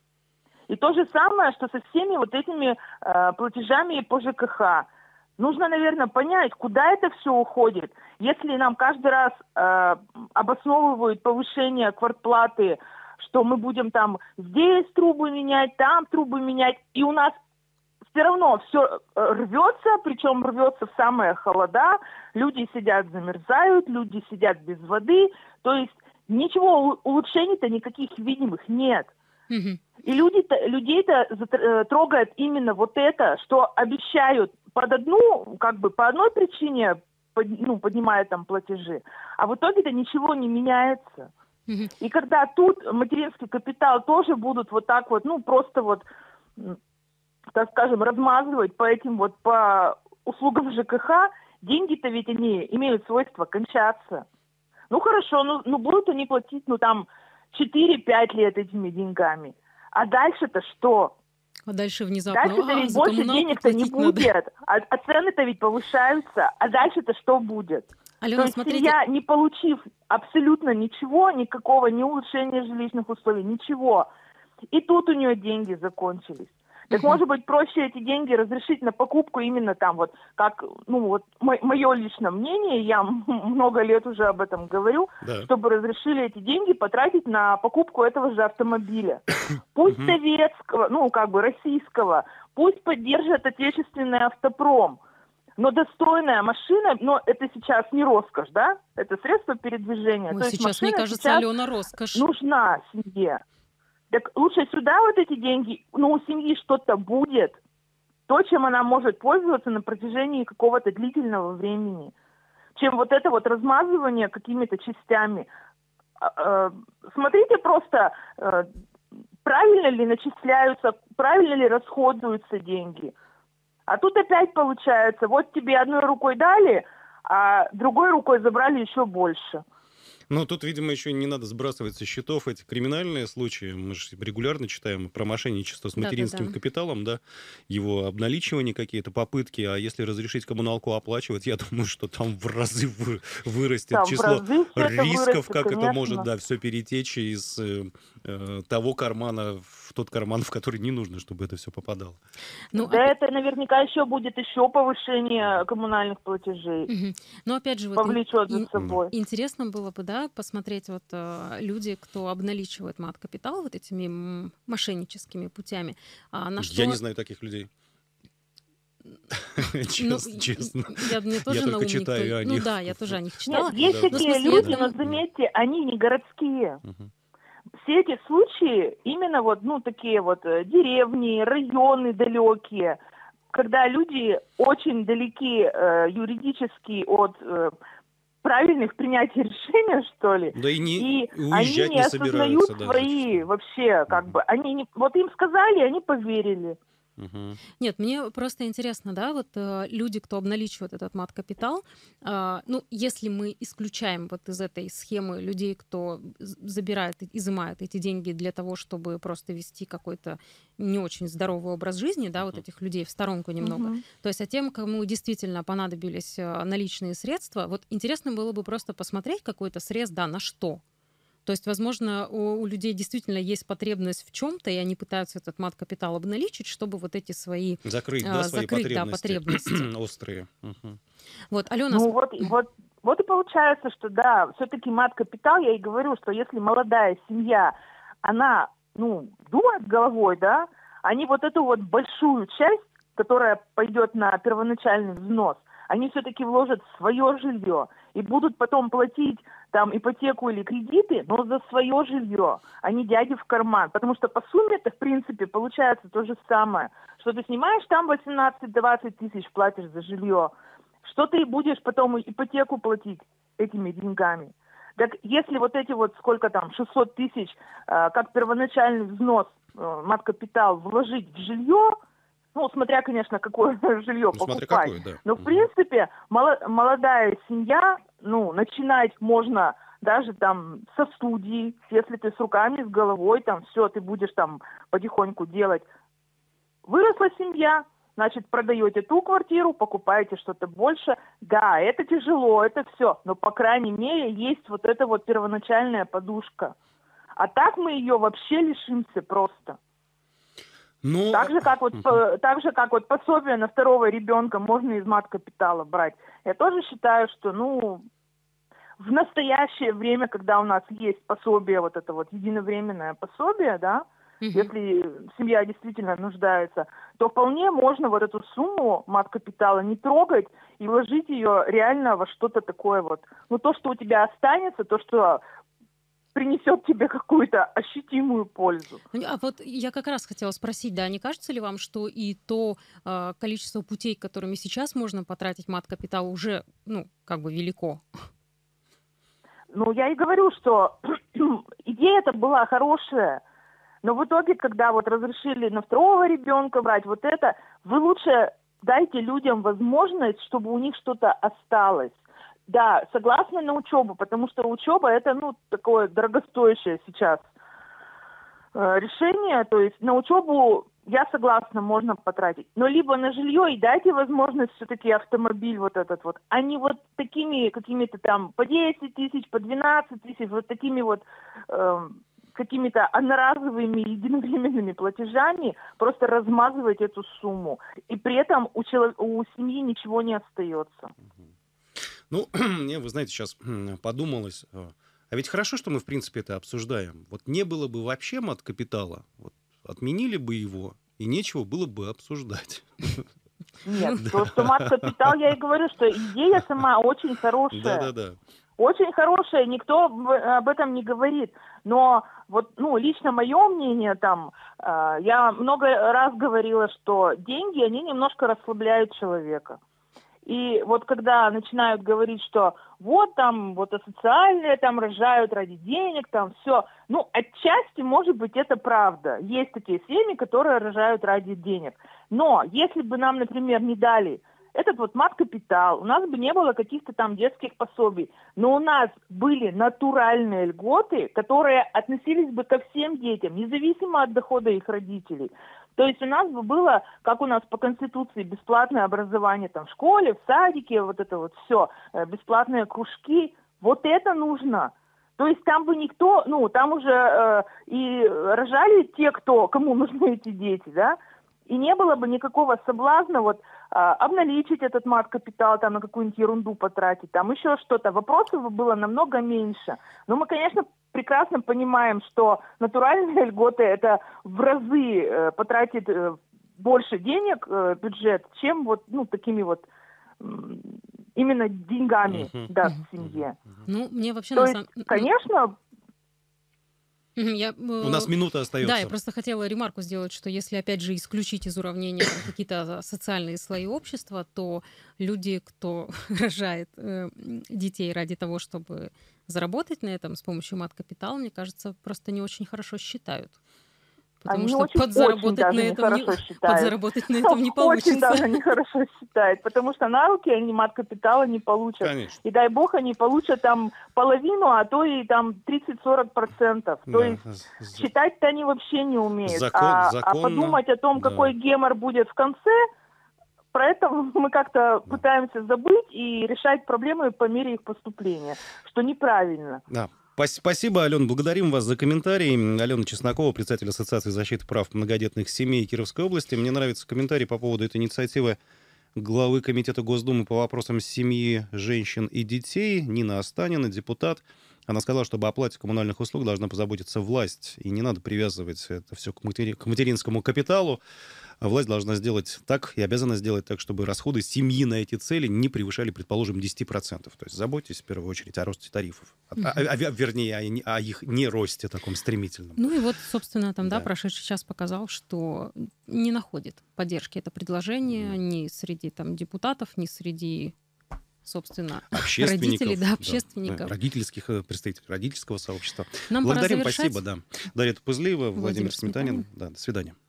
И то же самое, что со всеми вот этими э, платежами по ЖКХ. Нужно, наверное, понять, куда это все уходит. Если нам каждый раз э, обосновывают повышение квартплаты, что мы будем там здесь трубы менять, там трубы менять, и у нас все равно все рвется, причем рвется в самые холода, люди сидят, замерзают, люди сидят без воды, то есть ничего, улучшений-то никаких видимых нет. Мгм. И люди-то, людей-то затр- э, трогает именно вот это, что обещают под одну, как бы по одной причине, под- ну, поднимают там платежи, а в итоге-то ничего не меняется. Мгм. И когда тут материнский капитал тоже будут вот так вот, ну, просто вот, м, так скажем, размазывать по этим вот, по услугам ЖКХ, деньги-то ведь они имеют свойство кончаться. Ну, хорошо, ну, ну будут они платить, ну, там, четыре-пять лет этими деньгами. А дальше-то что? А дальше внезапно, Дальше-то а, ведь за больше коммуналку денег-то не платить надо. будет, а, а цены-то ведь повышаются. А дальше-то что будет? То Алена, есть смотрите, семья, не получив абсолютно ничего, никакого, ни улучшения жилищных условий, ничего, и тут у нее деньги закончились. Так Мгм. может быть проще эти деньги разрешить на покупку именно там вот, как, ну вот, мое личное мнение, я м- много лет уже об этом говорю, Да. чтобы разрешили эти деньги потратить на покупку этого же автомобиля. Пусть Мгм. советского, ну как бы российского, пусть поддержит отечественный автопром. Но достойная машина, но это сейчас не роскошь, да? Это средство передвижения. ой, То есть сейчас, мне машина кажется, сейчас Алена, роскошь. нужна семье. Так лучше сюда вот эти деньги, ну у семьи что-то будет, то, чем она может пользоваться на протяжении какого-то длительного времени, чем вот это вот размазывание какими-то частями. А, э, Смотрите просто, э, правильно ли начисляются, правильно ли расходуются деньги. А тут опять получается, вот тебе одной рукой дали, а другой рукой забрали еще больше. Ну, тут, видимо, еще не надо сбрасывать со счетов эти криминальные случаи. Мы же регулярно читаем про мошенничество с материнским Да-да-да. капиталом, да, его обналичивание, какие-то попытки. А если разрешить коммуналку оплачивать, я думаю, что там в разы вы- вырастет Там в число разы все это рисков, вырастет, как это может, конечно. да, все перетечь из э, э, того кармана в тот карман, в который не нужно, чтобы это все попадало. Ну, Да опя- это наверняка еще будет еще повышение коммунальных платежей, Мгм. Но опять же, вот ин- повлечет за ин- собой. интересно было бы, да, посмотреть вот э, люди, кто обналичивает мат-капитал вот этими м, мошенническими путями, а на Я не что... знаю таких людей. Ну, Честно, и- честно. и- я, мне Я тоже на только ум никто... читаю о Ну них. да, я тоже о них Нет, читала. есть Да. Ну, в такие смысле, люди, я но прям... заметьте, они не городские. Мгм. Все эти случаи именно вот, ну, такие вот э, деревни, районы далекие, когда люди очень далеки э, юридически от э, правильных принятий решения, что ли, Да и не и и они уезжать не не осознают собираются, да, свои зачастую. вообще, как Мгм. бы, они не, вот им сказали, они поверили. Мгм. Нет, мне просто интересно, да, вот э, люди, кто обналичивает этот мат-капитал, а, ну, если мы исключаем вот из этой схемы людей, кто з- забирает, и изымает эти деньги для того, чтобы просто вести какой-то не очень здоровый образ жизни, да, вот Мгм. этих людей в сторонку немного. Мгм. То есть, а тем, кому действительно понадобились э, наличные средства, вот интересно было бы просто посмотреть какой-то срез, да, на что. То То есть, возможно, у, у людей действительно есть потребность в чем-то, и они пытаются этот мат-капитал обналичить, чтобы вот эти свои... Закрыть, а, да, свои закрыть, да, потребности, потребности. острые. Мгм. Вот, Алена, Ну см- вот, и- вот, вот и получается, что да, все-таки мат-капитал, я и говорю, что если молодая семья, она, ну, думает головой, да, они вот эту вот большую часть, которая пойдет на первоначальный взнос, они все-таки вложат в свое жилье и будут потом платить там ипотеку или кредиты, но за свое жилье, а не дяде в карман. Потому что по сумме это, в принципе, получается то же самое. Что ты снимаешь там восемнадцать-двадцать тысяч, платишь за жилье, что ты будешь потом ипотеку платить этими деньгами. Так если вот эти вот, сколько там, шестьсот тысяч, э, как первоначальный взнос, э, мат-капитал вложить в жилье, ну, смотря, конечно, какое жилье Ну, смотря покупать. какое, да. Но, в Мгм. принципе, мало- молодая семья, ну, начинать можно даже там со студии, если ты с руками, с головой, там, все, ты будешь там потихоньку делать. Выросла семья, значит, продаете ту квартиру, покупаете что-то больше. Да, это тяжело, это все, но, по крайней мере, есть вот эта вот первоначальная подушка. А так мы ее вообще лишимся просто. Ну, Так же, как вот, мгм. по- так же, как вот пособие на второго ребенка можно из мат-капитала брать. Я тоже считаю, что, ну, в настоящее время, когда у нас есть пособие, вот это вот единовременное пособие, да, Мгм. если семья действительно нуждается, то вполне можно вот эту сумму мат-капитала не трогать и вложить ее реально во что-то такое вот. Ну, то, что у тебя останется, то, что принесет тебе какую-то ощутимую пользу. Ну, А вот я как раз хотела спросить, да, не кажется ли вам, что и то а, количество путей, которыми сейчас можно потратить мат-капитал, уже, ну, как бы велико? Ну, я и говорю, что идея-то была хорошая, но в итоге, когда вот разрешили на второго ребенка брать вот это, вы лучше дайте людям возможность, чтобы у них что-то осталось. Да, согласна на учебу, потому что учеба это, ну, такое дорогостоящее сейчас э, решение, то есть на учебу я согласна, можно потратить, но либо на жилье и дайте возможность все-таки автомобиль вот этот вот, а не вот такими какими-то там по десять тысяч, по двенадцать тысяч, вот такими вот э, какими-то одноразовыми единовременными платежами просто размазывать эту сумму, и при этом у, чело- у семьи ничего не остается. Ну, мне, вы знаете, сейчас подумалось, э, а ведь хорошо, что мы, в принципе, это обсуждаем. Вот не было бы вообще мат-капитала, вот отменили бы его, и нечего было бы обсуждать. Нет, то, что мат-капитал, я и говорю, что идея сама очень хорошая. Да-да-да. Очень хорошая, никто в- об этом не говорит. Но вот, ну, лично мое мнение там, э, я много раз говорила, что деньги, они немножко расслабляют человека. И вот когда начинают говорить, что вот там, вот асоциальные там рожают ради денег, там все. Ну, отчасти, может быть, это правда. Есть такие семьи, которые рожают ради денег. Но если бы нам, например, не дали этот вот мат-капитал, у нас бы не было каких-то там детских пособий, но у нас были натуральные льготы, которые относились бы ко всем детям, независимо от дохода их родителей. То есть у нас бы было, как у нас по Конституции, бесплатное образование там в школе, в садике, вот это вот все, бесплатные кружки. Вот это нужно. То есть там бы никто, ну, там уже э, и рожали те, кто, кому нужны эти дети, да, и не было бы никакого соблазна вот а, обналичить этот мат-капитал, там на какую-нибудь ерунду потратить, там еще что-то. Вопросов было намного меньше. Но мы, конечно, прекрасно понимаем, что натуральные льготы это в разы э, потратит э, больше денег э, бюджет, чем вот, ну, такими вот м, именно деньгами Мгм. даст Мгм. семье. Ну, мне вообще То на есть, самом... ну, конечно, мгм, я, У нас э, минута Да, я остается. просто хотела ремарку сделать, что если, опять же, исключить из уравнения там какие-то социальные слои общества, то люди, кто рожает э, м, детей ради того, чтобы заработать на этом с помощью мат-капитала, мне кажется, просто не очень хорошо считают. Потому они что очень, очень подзаработать на даже этом не, нехорошо считают. подзаработать на этом не Очень получится. даже нехорошо считают, потому что на руки они мат-капитала не получат. Конечно. И дай бог они получат там половину, а то и там тридцать-сорок процентов. То Да. есть З- з- считать-то они вообще не умеют. Закон, а, а законно, подумать о том, да. какой гемор будет в конце, про это мы как-то пытаемся забыть и решать проблемы по мере их поступления, что неправильно. Да. Спас- Спасибо, Алена. Благодарим вас за комментарий. Алена Чеснокова, председатель Ассоциации защиты прав многодетных семей Кировской области. Мне нравится комментарий по поводу этой инициативы главы Комитета Госдумы по вопросам семьи, женщин и детей Нина Останина, депутат. Она сказала, что об оплате коммунальных услуг должна позаботиться власть, и не надо привязывать это все к, матери... к материнскому капиталу. Власть должна сделать так и обязана сделать так, чтобы расходы семьи на эти цели не превышали, предположим, десять процентов. То есть заботьтесь в первую очередь о росте тарифов. Uh-huh. А, а, а, вернее, о, о их неросте таком стремительном. Ну и вот, собственно, там, да, да, прошедший час показал, что не находит поддержки это предложение uh-huh. ни среди там, депутатов, ни среди, собственно, родителей, да, общественников. Да, родительских представителей родительского сообщества. Нам Благодарим, пора завершать. спасибо, да. Дарья Тупызлиева, Владимир, Владимир Сметанин. Сметанин. Да, до свидания.